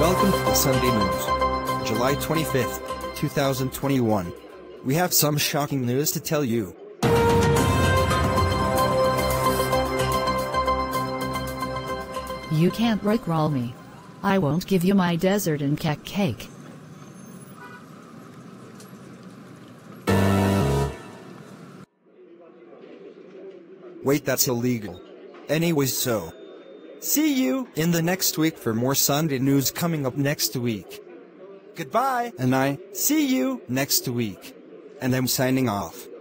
Welcome to the Sunday News, July 25th, 2021. We have some shocking news to tell you. You can't rickroll me. I won't give you my dessert and cake. Wait, that's illegal. Anyways, so. See you in the next week for more Sunday News coming up next week. Goodbye, and I see you next week. And I'm signing off.